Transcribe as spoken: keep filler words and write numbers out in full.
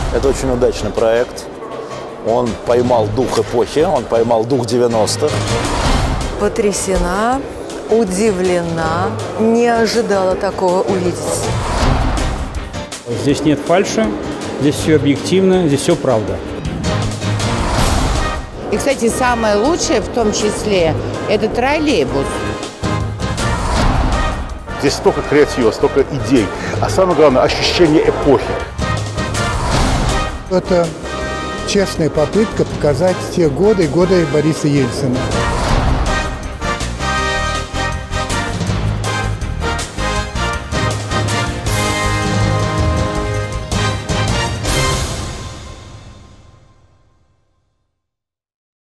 Это очень удачный проект. Он поймал дух эпохи, он поймал дух девяностых. Потрясена, удивлена, не ожидала такого увидеть. Здесь нет фальши, здесь все объективно, здесь все правда. И, кстати, самое лучшее в том числе – это троллейбус. Здесь столько креатива, столько идей, а самое главное – ощущение эпохи. Это честная попытка показать те годы, годы Бориса Ельцина.